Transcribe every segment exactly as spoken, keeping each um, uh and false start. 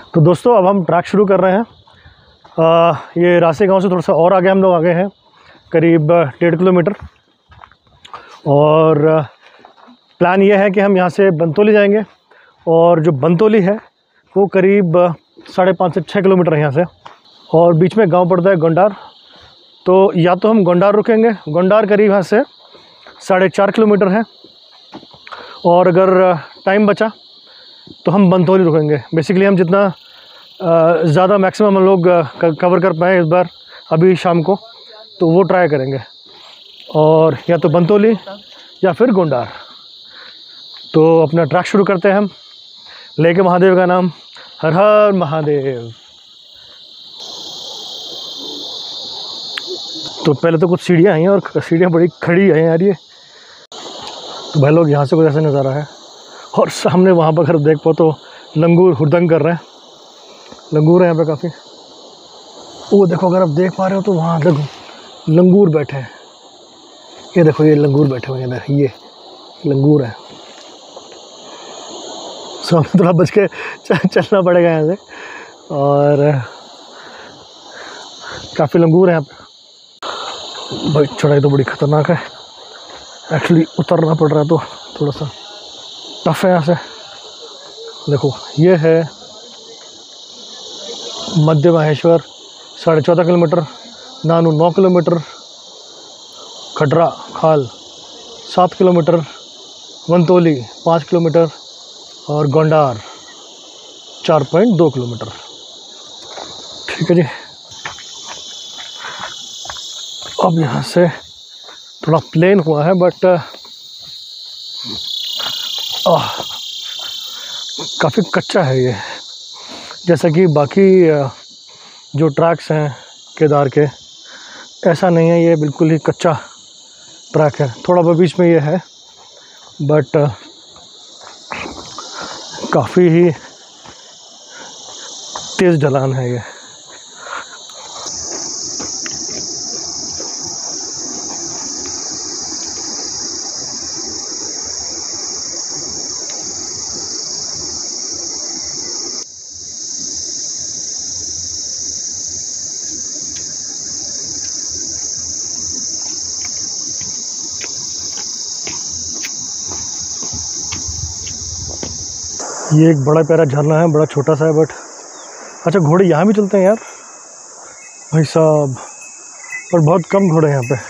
तो दोस्तों अब हम ट्रैक शुरू कर रहे हैं। आ, ये रास्ते गांव से थोड़ा सा और आगे हम लोग आगे हैं, करीब डेढ़ किलोमीटर। और प्लान ये है कि हम यहाँ से बनतोली जाएंगे, और जो बनतोली है वो करीब साढ़े पाँच से छः किलोमीटर है यहाँ से, और बीच में गांव पड़ता है गोंडार। तो या तो हम गोंडार रुकेंगे, गोंडार करीब यहाँ से साढ़े चार किलोमीटर है, और अगर टाइम बचा तो हम बनतोली रुकेंगे। बेसिकली हम जितना ज़्यादा मैक्सिमम हम लोग कवर कर पाएँ इस बार अभी शाम को, तो वो ट्राई करेंगे, और या तो बनतोली या फिर गोंडार। तो अपना ट्रैक शुरू करते हैं हम, लेके महादेव का नाम, हर हर महादेव। तो पहले तो कुछ सीढ़ियाँ हैं, और सीढ़ियाँ बड़ी खड़ी हैं यार ये। तो भाई लोग यहाँ से कुछ ऐसा नज़ारा है, और सामने वहाँ पर अगर देख पाओ तो लंगूर हुड़दंग कर रहे हैं। लंगूर है यहाँ पे काफ़ी। वो देखो, अगर आप देख पा रहे हो तो वहाँ देखो लंगूर बैठे हैं। ये देखो, ये लंगूर बैठे हुए हैं इधर, ये लंगूर है। सो हमें थोड़ा बच के चलना पड़ेगा यहाँ से, और काफ़ी लंगूर है यहाँ पे। भाई चढ़ाई तो बड़ी ख़तरनाक है एक्चुअली, उतरना पड़ रहा है तो थोड़ा सा टफ है यहाँ से। देखो ये है मध्य महेश्वर साढ़े चौदह किलोमीटर, नानू नौ किलोमीटर, खटरा खाल सात किलोमीटर, बनतोली पाँच किलोमीटर, और गोंडार चार पॉइंट दो किलोमीटर। ठीक है जी। अब यहाँ से थोड़ा प्लेन हुआ है, बट काफ़ी कच्चा है ये। जैसा कि बाकी जो ट्रैक्स हैं केदार के, ऐसा नहीं है, ये बिल्कुल ही कच्चा ट्रैक है। थोड़ा बहुत बीच में ये है, बट काफ़ी ही तेज़ ढलान है ये। ये एक बड़ा प्यारा झरना है, बड़ा छोटा सा है बट अच्छा। घोड़े यहाँ भी चलते हैं यार भाई साहब, पर बहुत कम घोड़े हैं यहाँ पे।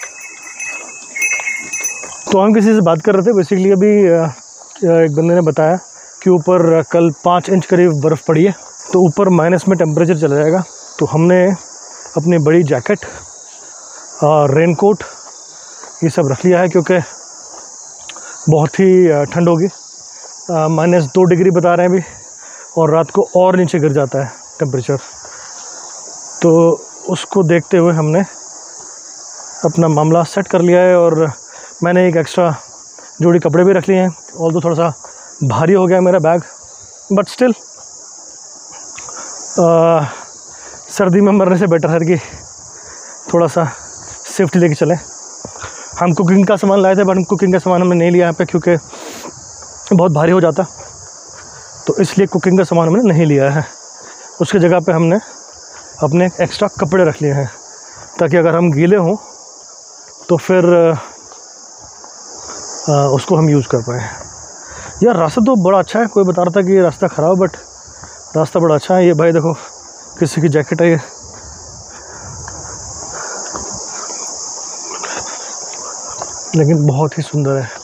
तो हम किसी से बात कर रहे थे बेसिकली, अभी एक बंदे ने बताया कि ऊपर कल पाँच इंच करीब बर्फ़ पड़ी है, तो ऊपर माइनस में टेम्परेचर चला जाएगा। तो हमने अपनी बड़ी जैकेट, रेनकोट, ये सब रख लिया है, क्योंकि बहुत ही ठंड होगी। माइनस दो डिग्री बता रहे हैं अभी, और रात को और नीचे गिर जाता है टेम्परेचर। तो उसको देखते हुए हमने अपना मामला सेट कर लिया है, और मैंने एक एक्स्ट्रा जोड़ी कपड़े भी रख लिए हैं। ऑल्दो थोड़ा सा भारी हो गया मेरा बैग, बट स्टिल सर्दी में मरने से बेटर है कि थोड़ा सा सेफ्टी लेके चलें। हम कुकिंग का सामान लाए थे, बट हम कुकिंग का सामान हमने नहीं लिया यहाँ पे, क्योंकि बहुत भारी हो जाता, तो इसलिए कुकिंग का सामान हमने नहीं लिया है। उसकी जगह पे हमने अपने एक्स्ट्रा कपड़े रख लिए हैं, ताकि अगर हम गीले हों तो फिर आ, उसको हम यूज़ कर पाएँ। यार रास्ता तो बड़ा अच्छा है, कोई बता रहा था कि ये रास्ता ख़राब, बट रास्ता बड़ा अच्छा है। ये भाई देखो, किसी की जैकेट है ये, लेकिन बहुत ही सुंदर है।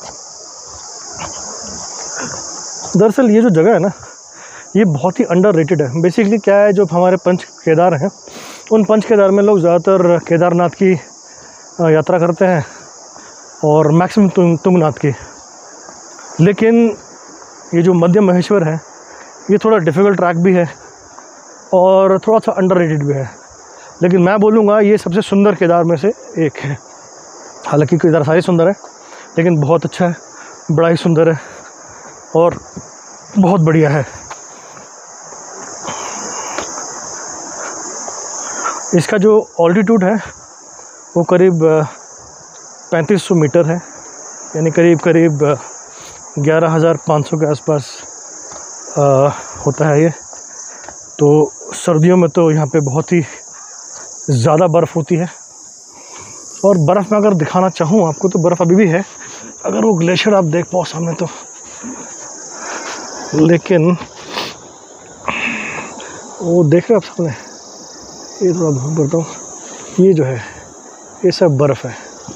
दरअसल ये जो जगह है ना, ये बहुत ही अंडर रेटेड है। बेसिकली क्या है, जो हमारे पंच केदार हैं, उन पंच केदार में लोग ज़्यादातर केदारनाथ की यात्रा करते हैं, और मैक्सिमम तुंग तुंगनाथ की। लेकिन ये जो मध्य महेश्वर है, ये थोड़ा डिफ़िकल्ट ट्रैक भी है, और थोड़ा सा अंडर रेटेड भी है। लेकिन मैं बोलूँगा ये सबसे सुंदर केदार में से एक है। हालांकि केदार सारे सुंदर है, लेकिन बहुत अच्छा है, बड़ा ही सुंदर है, और बहुत बढ़िया है। इसका जो ऑल्टीट्यूड है वो करीब पैंतीस सौ मीटर है, यानी करीब करीब ग्यारह हज़ार पाँच सौ के आसपास होता है ये। तो सर्दियों में तो यहाँ पे बहुत ही ज़्यादा बर्फ़ होती है। और बर्फ़ में अगर दिखाना चाहूँ आपको तो बर्फ़ अभी भी है, अगर वो ग्लेशियर आप देख पाओ सामने तो। लेकिन वो देख रहे हो आप सामने, ये थोड़ा घूम करता हूँ, ये जो है ये सब बर्फ़ है।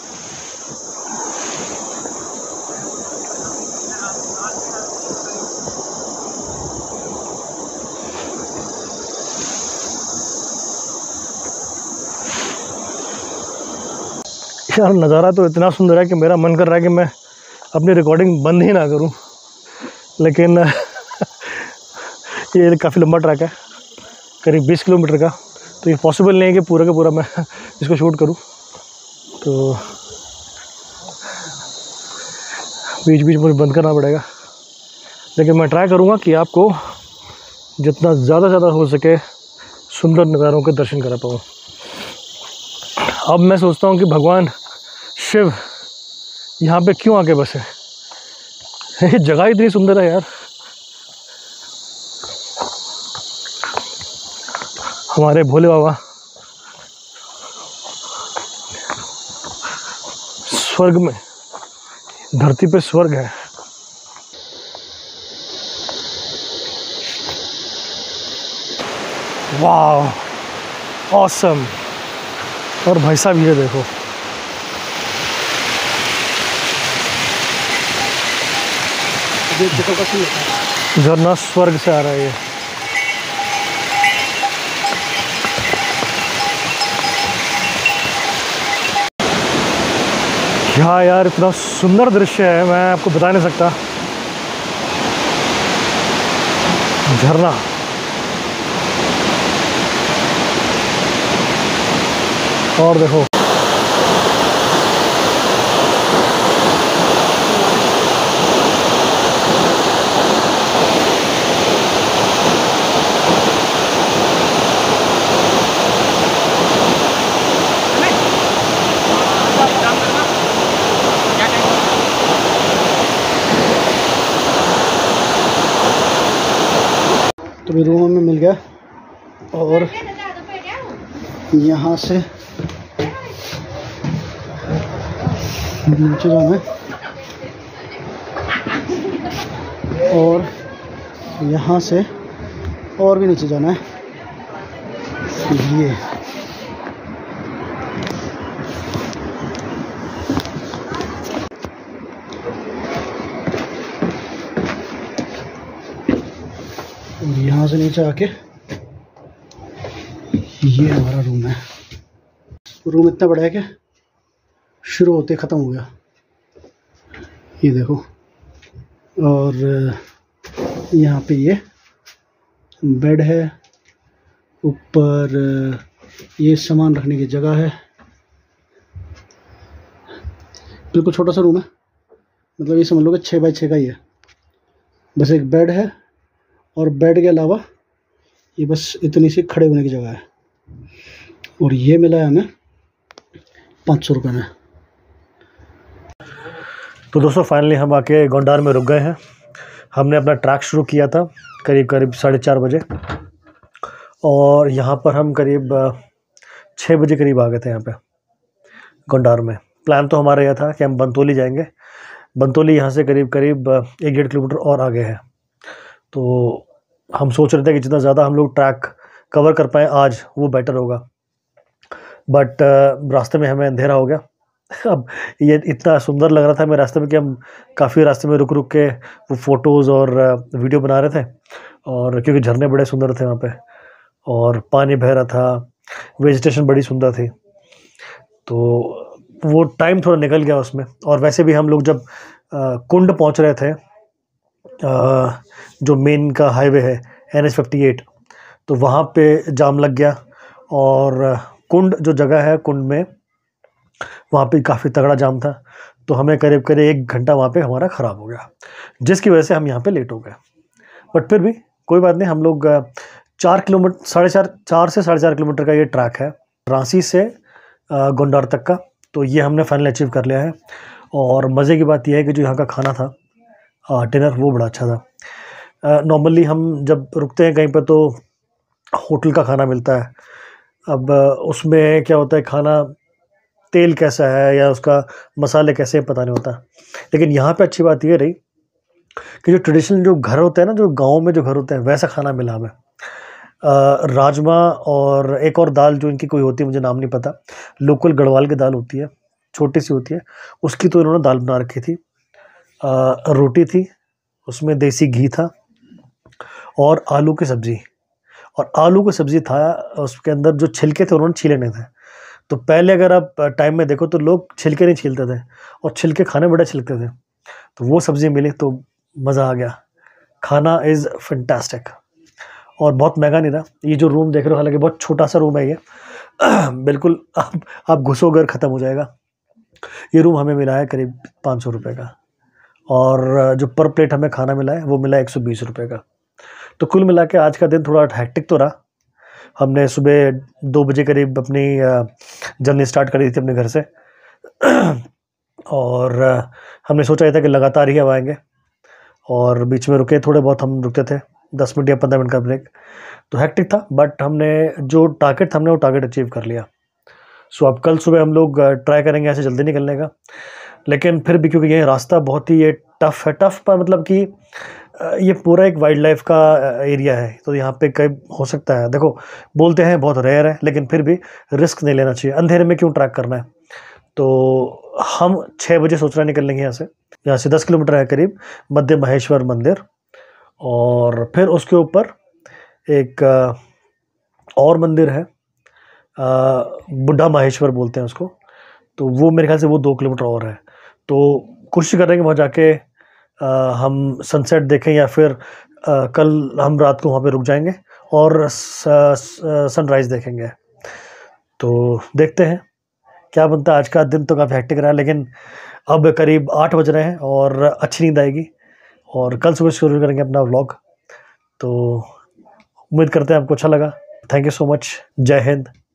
यार नज़ारा तो इतना सुंदर है कि मेरा मन कर रहा है कि मैं अपनी रिकॉर्डिंग बंद ही ना करूं, लेकिन ये काफ़ी लंबा ट्रैक है, करीब बीस किलोमीटर का, तो ये पॉसिबल नहीं है कि पूरा का पूरा मैं इसको शूट करूं। तो बीच बीच मुझे बंद करना पड़ेगा, लेकिन मैं ट्राई करूंगा कि आपको जितना ज़्यादा ज़्यादा हो सके सुंदर नज़ारों के दर्शन करा पाऊँ। अब मैं सोचता हूँ कि भगवान शिव यहाँ पे क्यों आके बसे, ये जगह इतनी सुंदर है यार। हमारे भोले बाबा स्वर्ग में, धरती पे स्वर्ग है। वाह ऑसम। और भाई साहब ये देखो, झरना स्वर्ग से आ रहा है ये। क्या यार इतना सुंदर दृश्य है, मैं आपको बता नहीं सकता। झरना, और देखो तो मेरे रूम में मिल गया, और यहाँ से नीचे जाना है, और यहाँ से और भी नीचे जाना है। ये और यहाँ से नीचे आके ये हमारा रूम है। रूम इतना बड़ा है कि शुरू होते ख़त्म हो गया, ये देखो। और यहाँ पे ये बेड है, ऊपर ये सामान रखने की जगह है। बिल्कुल छोटा सा रूम है, मतलब ये समझ लो कि छः बाई छः का ही है। बस एक बेड है, और बेड के अलावा ये बस इतनी सी खड़े होने की जगह है। और ये मिला है हमें पाँच सौ रुपये में। तो दोस्तों फाइनली हम आके गोंडार में रुक गए हैं। हमने अपना ट्रैक शुरू किया था करीब करीब साढ़े चार बजे, और यहाँ पर हम करीब छः बजे करीब आ गए थे यहाँ पे गोंडार में। प्लान तो हमारा यह था कि हम बंतोली जाएंगे। बंतोली यहाँ से करीब करीब एक डेढ़ किलोमीटर और आगे है। तो हम सोच रहे थे कि जितना ज़्यादा हम लोग ट्रैक कवर कर पाएँ आज वो बेटर होगा, बट रास्ते में हमें अंधेरा हो गया। अब ये इतना सुंदर लग रहा था हमें रास्ते में कि हम काफ़ी रास्ते में रुक रुक के वो फ़ोटोज़ और वीडियो बना रहे थे, और क्योंकि झरने बड़े सुंदर थे वहाँ पे, और पानी बह रहा था, वेजिटेशन बड़ी सुंदर थी, तो वो टाइम थोड़ा निकल गया उसमें। और वैसे भी हम लोग जब आ, कुंड पहुँच रहे थे, आ, जो मेन का हाईवे है एन एच फिफ्टी एट, तो वहाँ पे जाम लग गया। और कुंड जो जगह है, कुंड में वहाँ पे काफ़ी तगड़ा जाम था, तो हमें करीब करीब एक घंटा वहाँ पे हमारा ख़राब हो गया, जिसकी वजह से हम यहाँ पे लेट हो गए। बट फिर भी कोई बात नहीं, हम लोग चार किलोमीटर साढ़े चार चार से साढ़े चार किलोमीटर का ये ट्रैक है रांची से गोंडार तक का, तो ये हमने फाइनल अचीव कर लिया है। और मज़े की बात यह है कि जो यहाँ का खाना था डिनर, वो बड़ा अच्छा था। नॉर्मली हम जब रुकते हैं कहीं पर तो होटल का खाना मिलता है। अब उसमें क्या होता है, खाना तेल कैसा है या उसका मसाले कैसे हैं पता नहीं होता। लेकिन यहाँ पे अच्छी बात ये रही कि जो ट्रेडिशनल जो घर होते हैं ना, जो गाँव में जो घर होते हैं, वैसा खाना मिला हमें। अ, राजमा और एक और दाल जो इनकी कोई होती है, मुझे नाम नहीं पता, लोकल गढ़वाल की दाल होती है, छोटी सी होती है, उसकी तो इन्होंने दाल बना रखी थी। अ, रोटी थी, उसमें देसी घी था और आलू की सब्ज़ी। और आलू की सब्ज़ी था, उसके अंदर जो छिलके थे उन्होंने छीले नहीं थे। तो पहले अगर आप टाइम में देखो तो लोग छिलके नहीं छीलते थे और छिलके खाने बड़े अच्छे लगते थे। तो वो सब्ज़ी मिली तो मज़ा आ गया। खाना इज़ फैंटास्टिक और बहुत महंगा नहीं था। ये जो रूम देख रहे हो, हालाँकि बहुत छोटा-सा रूम है ये, बिल्कुल आप आप घुसोगे और ख़त्म हो जाएगा। ये रूम हमें मिला है करीब पाँच सौ रुपए का और जो पर प्लेट हमें खाना मिला है वो मिला है एक सौ बीस रुपए का। तो कुल मिला के आज का दिन थोड़ा हेक्टिक तो रहा। हमने सुबह दो बजे करीब अपनी अ, जर्नी स्टार्ट करी थी अपने घर से और अ, हमने सोचा ये था कि लगातार ही अब आएँगे और बीच में रुके, थोड़े बहुत हम रुकते थे, दस मिनट या पंद्रह मिनट का ब्रेक। तो हेक्टिक था, बट हमने जो टारगेट था हमने वो टारगेट अचीव कर लिया। सो अब कल सुबह हम लोग ट्राई करेंगे ऐसे जल्दी निकलने का। लेकिन फिर भी क्योंकि ये रास्ता बहुत ही ये टफ़ है, टफ़ पर मतलब कि अ, ये पूरा एक वाइल्ड लाइफ का अ, एरिया है, तो यहाँ पे कहीं हो सकता है, देखो बोलते हैं बहुत रेयर है, लेकिन फिर भी रिस्क नहीं लेना चाहिए। अंधेरे में क्यों ट्रैक करना है। तो हम छः बजे सोच रहे हैं निकलने यहाँ से। यहाँ से दस किलोमीटर है करीब मध्य महेश्वर मंदिर, और फिर उसके ऊपर एक अ, और मंदिर है, अ, बुढ़ा माहेश्वर बोलते हैं उसको। तो वो मेरे ख्याल से वो दो किलोमीटर और है। तो कोशिश करेंगे वहाँ जाके अ, हम सनसेट देखें या फिर अ, कल हम रात को वहाँ पे रुक जाएँगे और स स सनराइज़ देखेंगे। तो देखते हैं क्या बनता है। आज का दिन तो काफ़ी हेक्टिक रहा, लेकिन अब करीब आठ बज रहे हैं और अच्छी नींद आएगी और कल सुबह शुरू करेंगे अपना व्लॉग। तो उम्मीद करते हैं आपको अच्छा लगा। Thank you so much. जय हिंद।